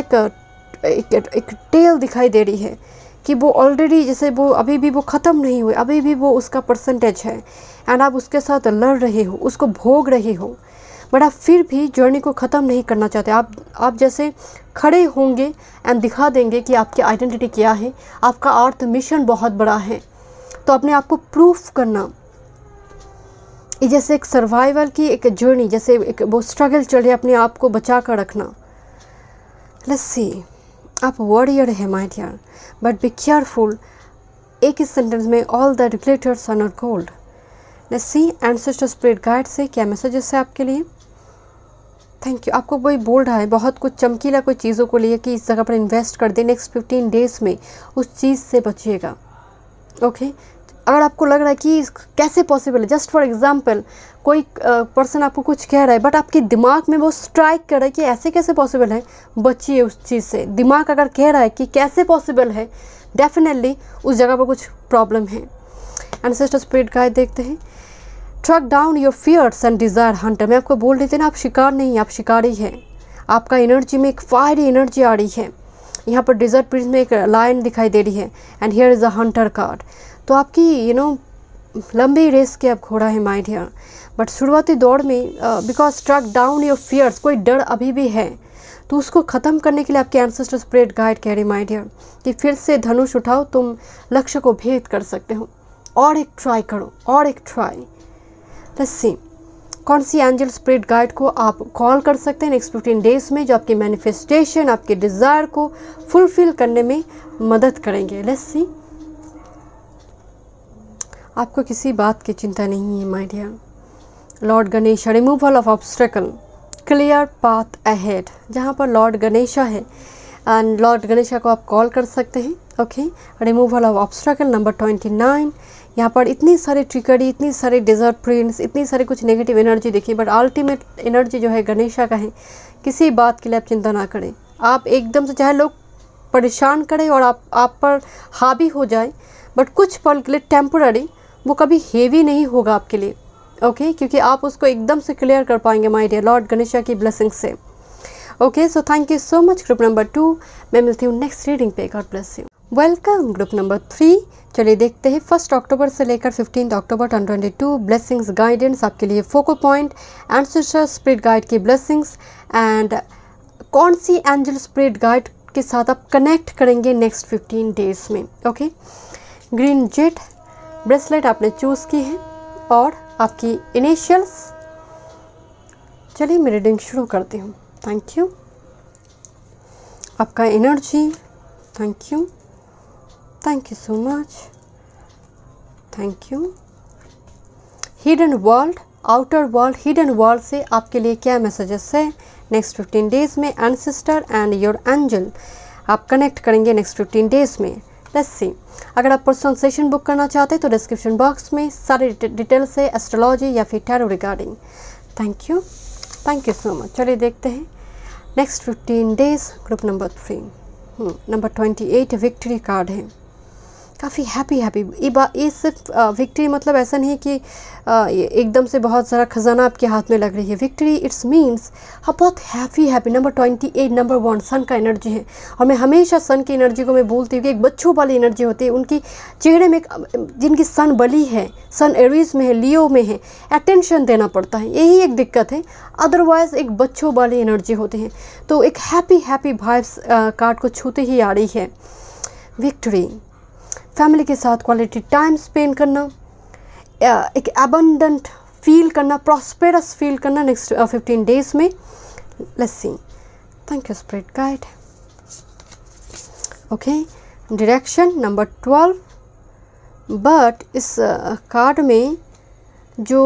एक टेल दिखाई दे रही है कि वो ऑलरेडी, जैसे वो अभी भी वो ख़त्म नहीं हुए, अभी भी वो उसका परसेंटेज है एंड आप उसके साथ लड़ रहे हो, उसको भोग रहे हो, बट आप फिर भी जर्नी को ख़त्म नहीं करना चाहते। आप जैसे खड़े होंगे एंड दिखा देंगे कि आपकी आइडेंटिटी क्या है, आपका अर्थ मिशन बहुत बड़ा है, तो अपने आप को प्रूफ करना। ये जैसे एक सर्वाइवल की एक जर्नी, जैसे एक वो स्ट्रगल चल रही है, अपने आप को बचा कर रखना। लेट्स सी, आप वॉरियर है my dear, but be careful. एक ही सेंटेंस में, all that glitters are not gold. Let's see ancestor spirit guide से क्या मैसेजेस है आपके लिए। Thank you. आपको कोई बोल रहा है बहुत कुछ चमकीला कोई चीज़ों को लिए कि इस जगह पर इन्वेस्ट कर दे, नेक्स्ट 15 डेज़ में उस चीज़ से बचिएगा, ओके। अगर आपको लग रहा है कि कैसे पॉसिबल है, जस्ट फॉर एग्जांपल कोई पर्सन आपको कुछ कह रहा है बट आपके दिमाग में वो स्ट्राइक कर रहा है कि ऐसे कैसे पॉसिबल है, बचिए उस चीज़ से। दिमाग अगर कह रहा है कि कैसे पॉसिबल है, डेफिनेटली उस जगह पर कुछ प्रॉब्लम है। एंसेस्टर स्पिरिट गाइड देखते हैं, track down your fears and desire hunter. मैं आपको बोल रही थी ना, आप शिकार नहीं, आप शिकारी हैं। आपका एनर्जी में एक फायरी एनर्जी आ रही है। यहाँ पर डिजर्ट प्रिंस में एक लायन दिखाई दे रही है and here is a hunter card. तो आपकी लंबी रेस के अब घोड़ा है माय डियर, बट शुरुआती दौड़ में because track down your fears, कोई डर अभी भी है, तो उसको ख़त्म करने के लिए आपके एंसेस्टर स्पिरिट गाइड कह रहे माय डियर कि फिर से धनुष उठाओ, तुम लक्ष्य को भेद कर सकते हो, और एक ट्राई करो, और एक ट्राई। लेट्स सी कौन सी एंजल स्पिरिट गाइड को आप कॉल कर सकते हैं नेक्स्ट 15 डेज में, जो आपकी मैनिफेस्टेशन, आपके डिज़ायर को फुलफिल करने में मदद करेंगे। लेट्स सी, आपको किसी बात की चिंता नहीं है my dear. Lord Ganesh, removal of obstacle, clear path ahead. जहाँ पर लॉर्ड गणेशा है एंड लॉर्ड गणेशा को आप कॉल कर सकते हैं, okay. Removal of obstacle number 29। यहाँ पर इतनी सारी ट्रिकरी, इतनी सारी डिजर्ट प्रिंट्स, इतनी सारी कुछ नेगेटिव एनर्जी देखी, बट अल्टीमेट एनर्जी जो है गणेशा का है। किसी बात के लिए आप चिंता ना करें। आप एकदम से चाहे लोग परेशान करें और आप पर हावी हो जाए, बट कुछ पल के लिए टेम्पोररी, वो कभी हेवी नहीं होगा आपके लिए, ओके, क्योंकि आप उसको एकदम से क्लियर कर पाएंगे माय डियर लॉर्ड गणेशा की ब्लेसिंग से, okay. So thank you so much group number 2। मैं मिलती हूँ नेक्स्ट रीडिंग पे। God bless you. Welcome group number 3। चलिए देखते हैं 1 अक्टूबर से लेकर 15 अक्टूबर 2022 ब्लेसिंग्स गाइडेंस आपके लिए, focal point, ancestor spirit guide की ब्लेसिंग्स एंड कौन सी एंजल स्पिरिट गाइड के साथ आप कनेक्ट करेंगे नेक्स्ट 15 डेज में, ओके। ग्रीन जेट ब्रेसलेट आपने चूज़ की है और आपकी इनिशियल्स। चलिए मैं रीडिंग शुरू करती हूँ। Thank you. आपका energy, thank you, thank you so much, thank you. Hidden world, outer world, hidden world से आपके लिए क्या मैसेजेस है नेक्स्ट 15 डेज में। एंसेस्टर एंड योर एंजल आप कनेक्ट करेंगे नेक्स्ट 15 डेज में। लेट्स सी, अगर आप पर्सनल सेशन बुक करना चाहते हैं तो डिस्क्रिप्शन बॉक्स में सारे डिटेल्स है एस्ट्रोलॉजी या फिर tarot regarding. Thank you so much. चलिए देखते हैं next 15 days group number 3। Number 28 victory card है। काफ़ी हैप्पी ये सिर्फ विक्ट्री मतलब ऐसा नहीं कि एकदम से बहुत सारा खजाना आपके हाथ में लग रही है। विक्ट्री इट्स मीन्स आप बहुत हैप्पी। नंबर 28 नंबर 1 सन का एनर्जी है, और मैं हमेशा सन की एनर्जी को मैं बोलती हूँ कि एक बच्चों वाली एनर्जी होती है। उनकी चेहरे में जिनकी सन बली है, सन एरीज में है, लियो में है, अटेंशन देना पड़ता है, यही एक दिक्कत है। अदरवाइज एक बच्चों वाली एनर्जी होती है। तो एक हैप्पी वाइब्स कार्ड को छूते ही आ रही है। विक्ट्री, फैमिली के साथ क्वालिटी टाइम स्पेंड करना, एक एबंडेंट फील करना, प्रॉस्पेरस फील करना नेक्स्ट 15 डेज में। Let's see, thank you spirit guide. Okay, direction number 12। But इस कार्ड में जो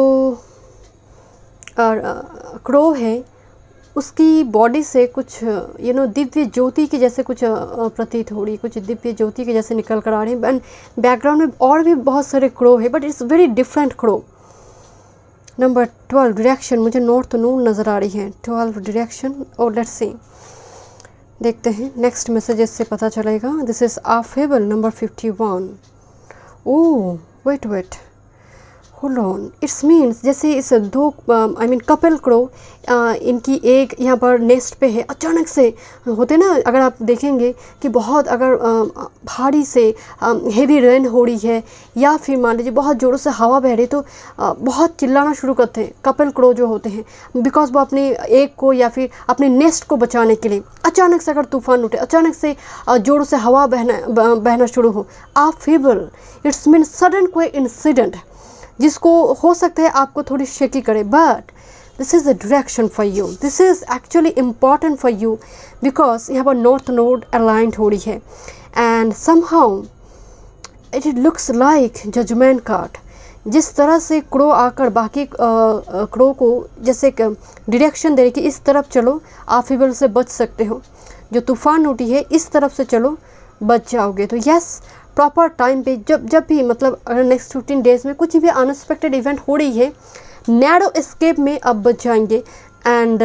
क्रो है उसकी बॉडी से कुछ दिव्य ज्योति के जैसे कुछ प्रतीत हो रही, कुछ दिव्य ज्योति के जैसे निकल कर आ रहे हैं। एंड बैकग्राउंड में और भी बहुत सारे क्रो है, but it's very different crow. Number 12 direction मुझे नॉर्थ नून नज़र आ रही है। 12 डायरेक्शन। और लेट्स सी, देखते हैं नेक्स्ट मैसेजेस से पता चलेगा। This is affable number 51। Oh wait hold on, it's means जैसे इस दो कपल क्रो इनकी एक यहाँ पर नेस्ट पे है, अचानक से होते ना, अगर आप देखेंगे कि बहुत अगर भारी से हेवी रेन हो रही है या फिर मान लीजिए बहुत ज़ोरों से हवा बह रही, तो बहुत चिल्लाना शुरू करते हैं कपल क्रो जो होते हैं, बिकॉज वो अपने एक को या फिर अपने नेस्ट को बचाने के लिए अचानक से अगर तूफान उठे, अचानक से ज़ोरों से हवा बहना शुरू हो। आफेबल इट्स मीन सडन कोई इंसिडेंट जिसको हो सकता है आपको थोड़ी शेकी करे, but this is the direction for you. This is actually important for you because यहाँ पर नॉर्थ नोड अलाइंड हो रही है। And somehow it looks like judgment card. जिस तरह से क्रो आकर बाकी क्रो को जैसे डायरेक्शन दे रही कि इस तरफ चलो, आफेबल से बच सकते हो, जो तूफान उठी है इस तरफ से चलो, बच जाओगे। तो यस, प्रॉपर टाइम पे जब भी मतलब अगर नेक्स्ट 15 डेज में कुछ भी अनएक्सपेक्टेड इवेंट हो रही है, नैरो एस्केप में आप बच जाएंगे। एंड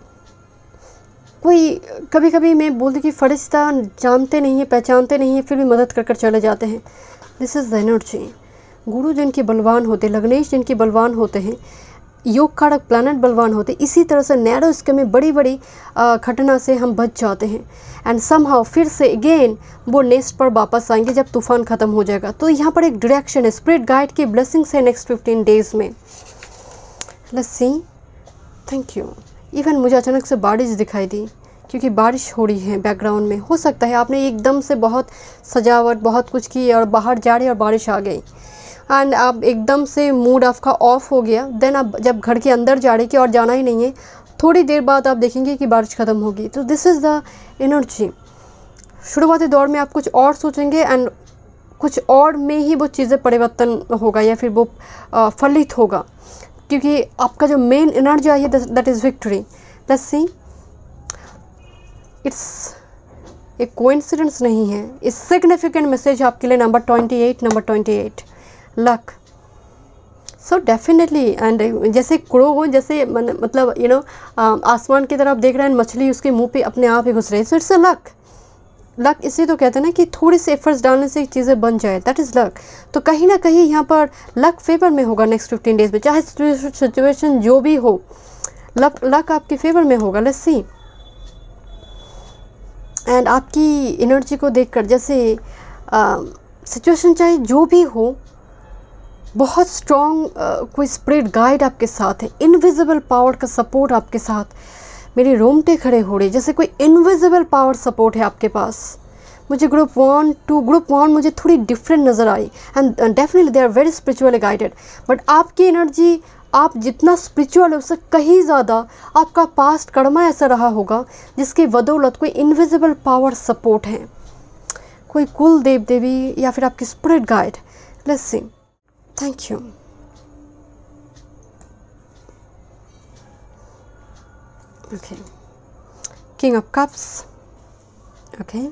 कोई कभी कभी मैं बोलती कि फरिश्ता जानते नहीं हैं, पहचानते नहीं हैं, फिर भी मदद कर चले जाते हैं। This is the energy. Guru जिनके बलवान होते, लग्नेश जिनके बलवान होते हैं, योग कारक प्लैनेट बलवान होते, इसी तरह से नैरो स्केप में बड़ी बड़ी घटना से हम बच जाते हैं। एंड समहाउ फिर से अगेन वो नेस्ट पर वापस आएंगे जब तूफान ख़त्म हो जाएगा। तो यहाँ पर एक डायरेक्शन है, स्पिरिट गाइड की ब्लेसिंग्स है नेक्स्ट 15 डेज में। Let's see, thank you. Even मुझे अचानक से बारिश दिखाई दी क्योंकि बारिश हो रही है बैकग्राउंड में। हो सकता है आपने एकदम से बहुत सजावट बहुत कुछ की और बाहर जा रहे और बारिश आ गई एंड आप एकदम से मूड आपका ऑफ हो गया। देन आप जब घर के अंदर जा रहे कि और जाना ही नहीं है, थोड़ी देर बाद आप देखेंगे कि बारिश ख़त्म होगी। तो दिस इज़ द एनर्जी। शुरुआती दौर में आप कुछ और सोचेंगे एंड कुछ और में ही वो चीज़ें परिवर्तन होगा या फिर वो फलित होगा, क्योंकि आपका जो मेन एनर्जी आई है that is victory. Let's see, it's एक कोइंसिडेंस नहीं है, इस सिग्निफिकेंट मैसेज आपके लिए number 28 number 28 luck. So definitely and जैसे क्रो हो, जैसे मतलब आसमान की तरफ देख रहे हैं, मछली उसके मुंह पे अपने आप ही घुस रही है। So it's a luck. Luck इसलिए तो कहते हैं ना कि थोड़ी सी एफर्ट्स डालने से चीज़ें बन जाए, दैट इज़ लक। तो कहीं ना कहीं यहाँ पर लक फेवर में होगा नेक्स्ट 15 डेज में, चाहे सिचुएशन जो भी हो, लक आपके फेवर में होगा। Let's see. एंड आपकी एनर्जी को देखकर जैसे सिचुएशन चाहे जो भी हो, बहुत स्ट्रॉन्ग कोई स्पिरिट गाइड आपके साथ है, इनविजिबल पावर का सपोर्ट आपके साथ। मेरे रोंगटे खड़े हो रहे, जैसे कोई इनविजिबल पावर सपोर्ट है आपके पास। मुझे ग्रुप 1 मुझे थोड़ी डिफरेंट नज़र आई and definitely they are very spiritually guided. But आपकी एनर्जी, आप जितना स्पिरिचुअल है उससे कहीं ज़्यादा आपका पास्ट कर्मा ऐसा रहा होगा जिसकी बदौलत कोई इनविजिबल पावर सपोर्ट है, कोई कुल देव देवी या फिर आपकी spirit guide. Let's see. Thank you. Okay, king of cups, okay,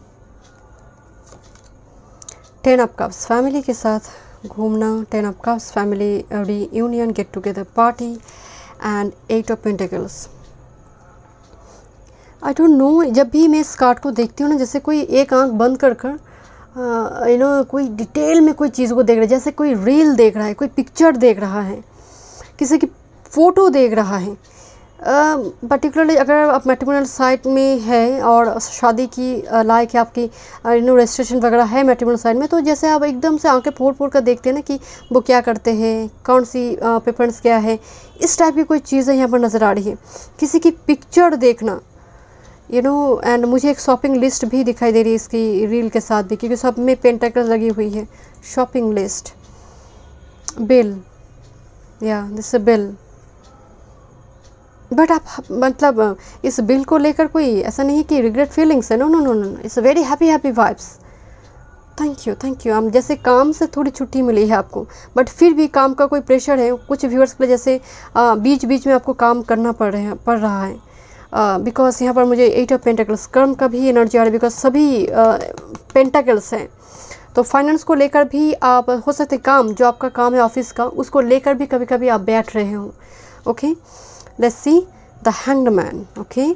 10 of cups, family के साथ घूमना, 10 of cups, family reunion, get together party, and 8 of pentacles. I don't know, जब भी मैं इस कार्ड को देखती हूँ ना, जैसे कोई एक आंख बंद कर कर कोई डिटेल में कोई चीज़ को देख रहा है, जैसे कोई रील देख रहा है, कोई पिक्चर देख रहा है, किसी की फ़ोटो देख रहा है। पर्टिकुलरली अगर आप मैट्रिमोनियल साइट में है और शादी की लायक है, आपकी रजिस्ट्रेशन वगैरह है मैट्रिमोनियल साइट में, तो जैसे आप एकदम से आंखें फोड़ फोड़ कर देखते हैं ना कि वो क्या करते हैं, कौन सी प्रेफरेंस क्या है, इस टाइप की कोई चीज़ें यहाँ पर नज़र आ रही है। किसी की पिक्चर देखना, एंड मुझे एक शॉपिंग लिस्ट भी दिखाई दे रही है इसकी रील के साथ भी, क्योंकि सब में पेंटेकल्स लगी हुई है। शॉपिंग लिस्ट, बिल, या दिस बिल, बट आप मतलब इस बिल को लेकर कोई ऐसा नहीं है कि रिग्रेट फीलिंग्स है, no no no no, it's very happy vibes. Thank you. हम जैसे काम से थोड़ी छुट्टी मिली है आपको, बट फिर भी काम का कोई प्रेशर है कुछ व्यूअर्स के लिए, जैसे बीच बीच में आपको काम करना पड़ रहा है, बिकॉज यहाँ पर मुझे 8 ऑफ पेंटेकल्स, कर्म का भी एनर्जी आ रही है, बिकॉज सभी पेंटेकल्स हैं। तो फाइनेंस को लेकर भी आप, हो सकते काम जो आपका काम है ऑफिस का, उसको लेकर भी कभी कभी आप बैठ रहे हो। Okay, let's see the hanged man. Okay,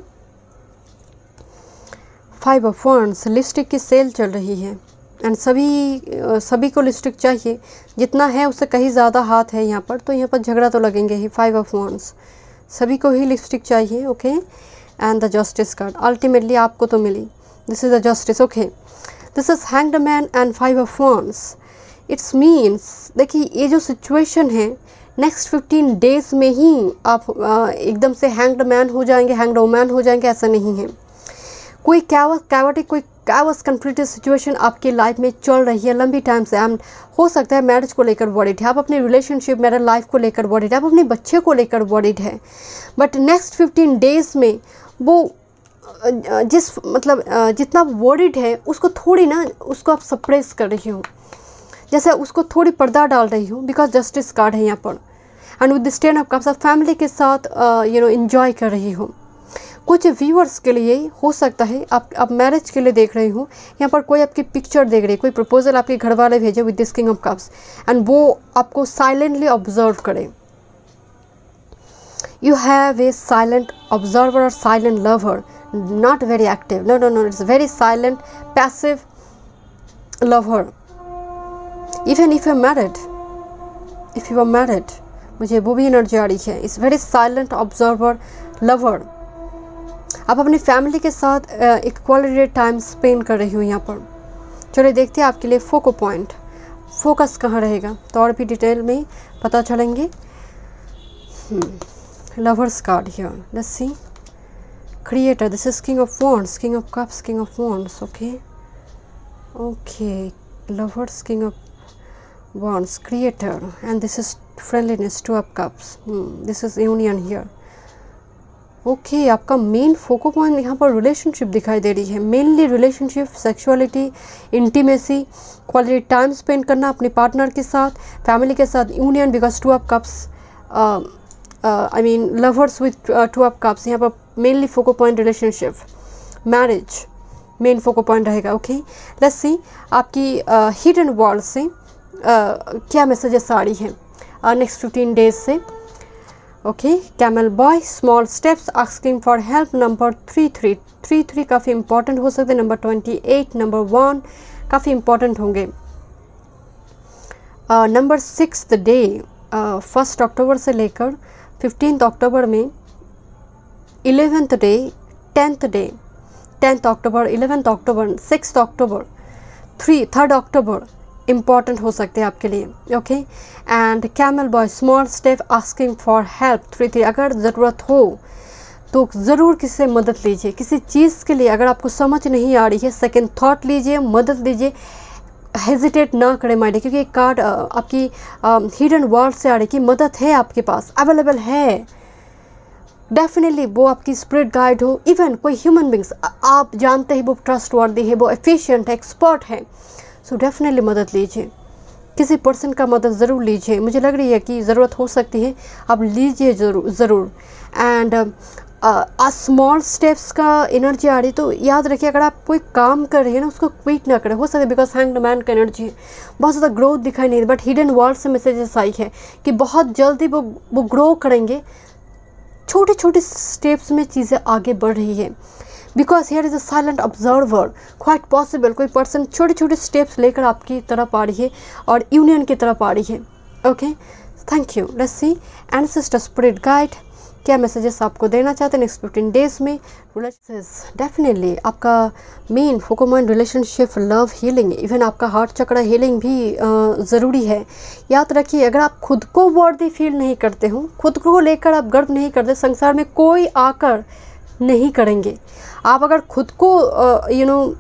5 of wands, lipstick की सेल चल रही है, एंड सभी को लिपस्टिक चाहिए, जितना है उससे कहीं ज़्यादा हाथ है यहाँ पर, तो यहाँ पर झगड़ा तो लगेंगे ही। 5 ऑफ wands, सभी को ही लिपस्टिक चाहिए। Okay, and the justice card, ultimately आपको तो मिली, this is the justice. Okay, this is hanged man and 5 of wands। It's means, देखिए ये जो सिचुएशन है, नेक्स्ट 15 डेज में ही आप एकदम से हैंग्ड मैन हो जाएंगे, हैंग्ड वुमन हो जाएंगे, ऐसा नहीं है। कोई कैवस कन्फ्लिक्टेड सिचुएशन आपकी लाइफ में चल रही है लंबी टाइम से, एंड हो सकता है मैरिज को लेकर वरीड है, आप अपनी रिलेशनशिप मैरिज लाइफ को लेकर वरीड है, आप अपने बच्चे को लेकर वरीड है, बट नेक्स्ट 15 डेज में वो जितना वरीड है उसको थोड़ी ना, उसको आप सप्रेस कर रही हो, जैसे उसको थोड़ी पर्दा डाल रही हो, बिकॉज जस्टिस कार्ड है यहाँ पर। And with this 10 of cups, family के साथ एंजॉय कर रही हो। कुछ व्यूअर्स के लिए हो सकता है आप मैरिज के लिए देख रहे हो, यहाँ पर कोई आपकी पिक्चर देख रही है, कोई प्रपोजल आपके घर वाले भेजे with this king of cups, and वो आपको साइलेंटली ऑब्जर्व करे। You have a silent observer और silent lover, not very active, no, it's very silent passive lover. Even if you are married, मुझे वो भी एनर्जी आ रही है, it's very silent observer lover. आप अपनी फैमिली के साथ एक क्वालिटी टाइम स्पेंड कर रही हो यहाँ पर। चलिए देखते हैं आपके लिए फोकस कहाँ रहेगा, तो और भी डिटेल में पता चलेंगे। Lovers card here, let's see. Creator, this is king of wands, king of cups, king of wands। Okay, lovers, king of wands, creator, and this is friendliness, 2 of cups, this is union here। Okay, आपका main focal point यहाँ पर relationship दिखाई दे रही है, mainly relationship, sexuality, intimacy, quality time spend करना अपने partner के साथ, फैमिली के साथ union, because 2 of cups, I mean lovers with 2 of cups, यहाँ पर mainly focal point relationship, marriage main focal point रहेगा। ओके, लेट्स सी आपकी हिडन वर्ल्ड से क्या मैसेजेस आ रही है नेक्स्ट 15 डेज से। Okay, camel boy, small steps, asking for help, number 33 काफ़ी इंपॉर्टेंट हो सकते हैं, नंबर 28, नंबर 1 काफ़ी इंपॉर्टेंट होंगे, नंबर 6 द डे, 1 अक्टूबर से लेकर 15 अक्टूबर में, 11th डे, 10th अक्टूबर, 11th अक्टूबर, 6th अक्टूबर, 3rd अक्टूबर इम्पॉर्टेंट हो सकते हैं आपके लिए। Okay, and camel boy, small step, asking for help, 3 अगर ज़रूरत हो तो ज़रूर किसी से मदद लीजिए, किसी चीज़ के लिए अगर आपको समझ नहीं आ रही है, सेकंड थॉट लीजिए, मदद लीजिए, हेजिटेट ना करें माइंड, क्योंकि एक कार्ड आपकी हिडन वर्ल्ड से आ रही कि मदद है आपके पास, अवेलेबल है, डेफिनेटली वो आपकी स्पिरिट गाइड हो, इवन कोई ह्यूमन बींग्स आप जानते हैं वो ट्रस्टवर्दी है, वो एफिशिएंट है, एक्सपर्ट है, सो डेफिनेटली मदद लीजिए, किसी पर्सन का मदद ज़रूर लीजिए, मुझे लग रही है कि ज़रूरत हो सकती है, आप लीजिए ज़रूर। एंड स्मॉल स्टेप्स का एनर्जी आ रही है। तो याद रखिए अगर आप कोई काम कर रही है ना उसको क्विट ना करें। हो सकता है बिकॉज हैंग्ड मैन का एनर्जी है, बहुत ज़्यादा ग्रोथ दिखाई नहीं, बट हिडन वर्ल्ड से मैसेजेस आई है कि बहुत जल्दी वो ग्रो करेंगे। छोटे छोटे स्टेप्स में चीज़ें आगे बढ़ रही है। Because here is a silent observer, quite possible कोई पर्सन छोटे छोटे स्टेप्स लेकर आपकी तरफ आ रही है और यूनियन की तरफ आ रही है। Okay, thank you. Let's see ancestor spirit guide क्या मैसेजेस आपको देना चाहते हैं नेक्स्ट 15 डेज में। डेफिनेटली आपका main focus relationship, love, healing, even आपका हार्ट चक्र हीलिंग भी ज़रूरी है। याद रखिए अगर आप खुद को वर्दी फील नहीं करते हो, खुद को लेकर आप गर्व नहीं करते, संसार में कोई आकर नहीं करेंगे। आप अगर खुद को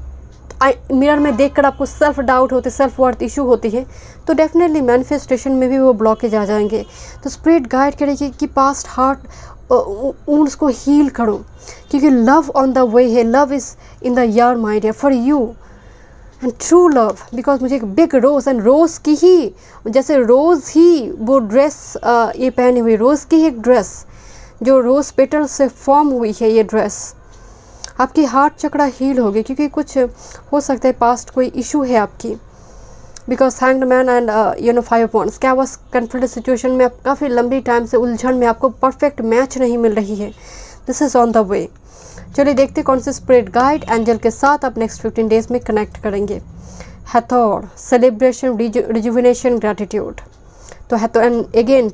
मिरर में देखकर आपको सेल्फ डाउट होते, सेल्फ वर्थ इशू होती है, तो डेफिनेटली मैनिफेस्टेशन में भी वो ब्लॉकेज आ जाएंगे। तो स्पिरिट गाइड करेगी कि पास्ट हार्ट वुंड्स को हील करो, क्योंकि लव ऑन द वे है। लव इज़ इन द यार mind for you and true love. Because मुझे एक बिग रोज़ एंड रोज़ की ही, जैसे रोज़ ही वो ड्रेस ये पहनी हुई, रोज़ की ही एक ड्रेस जो रोज़ पेटल से फॉर्म हुई है, ये ड्रेस आपकी हार्ट चक्रा हील होगी। क्योंकि कुछ हो सकता है पास्ट कोई इशू है आपकी। Because hanged man and 5 points, क्या was कन्फ्लिक्ट सिचुएशन में आप काफ़ी लंबी टाइम से उलझन में, आपको परफेक्ट मैच नहीं मिल रही है। This is on the way. चलिए देखते कौन से स्पिरिट गाइड एंजल के साथ आप नेक्स्ट 15 डेज में कनेक्ट करेंगे। Hathor, celebration, rejuvenation, gratitude. तो Hathor and again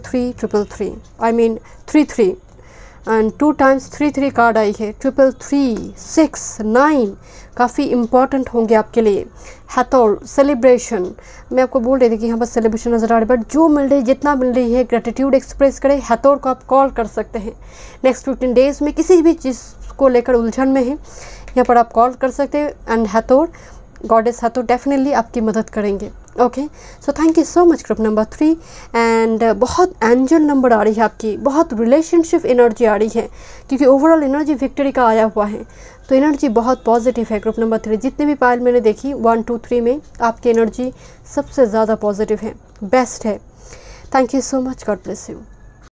333 I mean 33 and 2 times 3 card आई है। 333, 6, 9 काफ़ी इम्पॉर्टेंट होंगे आपके लिए। हैथोर, सेलिब्रेशन, मैं आपको बोल रही थी कि यहाँ पर सेलिब्रेशन नज़र आ रही है, बट जो मिल रही है, जितना मिल रही है, ग्रेटिट्यूड एक्सप्रेस करें। हैथोर को आप कॉल कर सकते हैं नेक्स्ट 15 डेज में, किसी भी चीज़ को लेकर उलझन में है, यहाँ पर आप कॉल कर सकते हैं। And Hathor, goddess Hathor definitely आपकी मदद करेंगे। Okay, so thank you so much group number 3। And बहुत एंजल नंबर आ रही है आपकी, बहुत रिलेशनशिप एनर्जी आ रही है, क्योंकि ओवरऑल एनर्जी विक्ट्री का आया हुआ है। तो एनर्जी बहुत पॉजिटिव है ग्रुप नंबर 3। जितने भी पायल मैंने देखी 1, 2, 3 में आपकी एनर्जी सबसे ज़्यादा पॉजिटिव है, बेस्ट है। Thank you so much, god bless you.